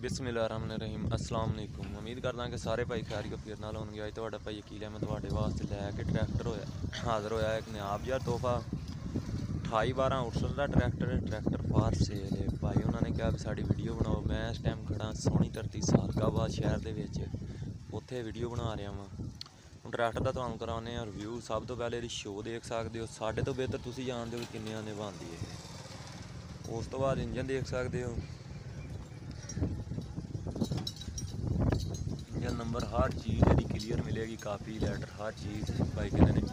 बिस्मिल्लाहिर्रहमानिर्रहीम अस्सलाम वालेकुम। उम्मीद करदा कि सारे भाई खैर फिर नाल होणगे। अज तुहाडा भाई अकील अहमद तुहाडे वास्ते लैके ट्रैक्टर होया हाज़र होया एक नायाब जिहा तोहफा 2812 उर्सल का ट्रैक्टर फॉर सेल है। भाई उन्होंने कहा भी साड़ी वीडियो बनाओ। मैं इस टाइम खड़ा सोहनी धरती सादकाबाद शहर के उत्थे वीडियो बना रहा वां। हूँ ट्रैक्टर का तुहानूं कराने रिव्यू। सब तो पहले इहदी शो देख सकते हो। साढ़े तो बेहतर तुसीं जानते हो कि किन्ने आने बनती है। उस तो बाद इंजन देख सकते हो। इंजन नंबर हर चीज़ यदि क्लीयर मिलेगी। काफ़ी लैटर हर चीज़ भाई कहते हैं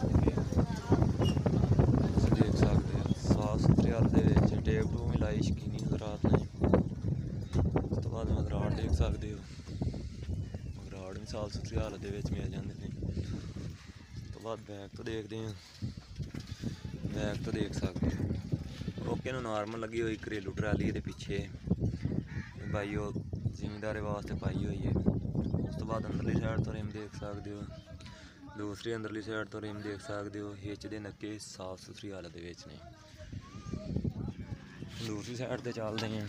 देख सकते हो। साफ सुथरे हालत टेप टूप मिलाई शकीनी हजरात ने। उस तो बाद मगराट देख सकते हो। मगराट भी साफ सुथरी हालत मिल जाते हैं। उस तो बाद बैक तो देखते हैं। बैक तो देख सकते हो ओके नॉर्मल लगी हुई घरेलू ट्राली ये पिछे भाई वो जिमींदारे वास्ते पाई हुई है। उस तो बाद अंदरली साइड तो रिम देख सकते हो। दूसरी अंदरली साइड तो रिम देख सकते हो। हिच दे नक्के साफ सुथरी हालत ने। दूसरी साइड पर चलते हैं।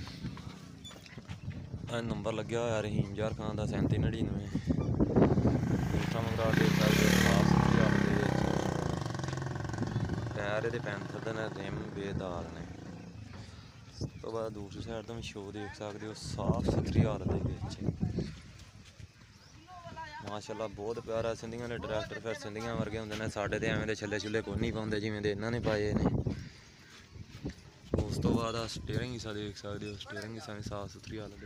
नंबर लग्या होया रहीम यार खान का 3799। दूसरा मगराट देख सकते हो साफ सुथरी हालत। टायर ये पैंथर दे ने रिम बेदाग ने। उस तो बाद दूसरी साइड तो शो देख सकते हो साफ सुथरी हालत। माशाअल्लाह बहुत प्यारा सिंधियां ने ट्रैक्टर फिर सिंधियां वर्गे होंगे ने। साढ़े तो एवं छले छुले कोई नहीं पाते जिमें इन्होंने पाए ने। उस तो बाद स्टेयरिंग हिस्सा देख सकते हो। स्टेयरिंग हिस्सा भी साफ सुथरी हालत।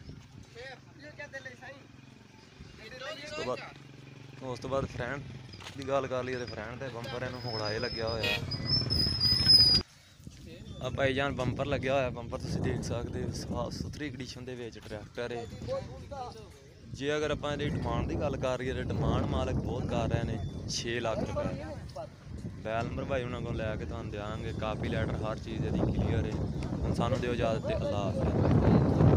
उस तो बाद फ्रैंड की गल कर लीए तो फ्रैंड तो बंपर इनू हौला ही लग्या होया। भाईजान बंपर लग्या होया। बंपर तुसीं देख सकते हो साफ सुथरी कंडीशन के ट्रैक्टर है। जे अगर आप डिमांड की गल कर रही है तो डिमांड मालक बहुत कर रहे हैं 6 लाख रुपए। बैल नंबर भाई उन्होंने को लैके तुहानूं देंगे। काफ़ी लैटर हर चीज़ यदि क्लीयर है। हम सानूं दिओ इजाज़त। अल्लाह हाफ़िज़।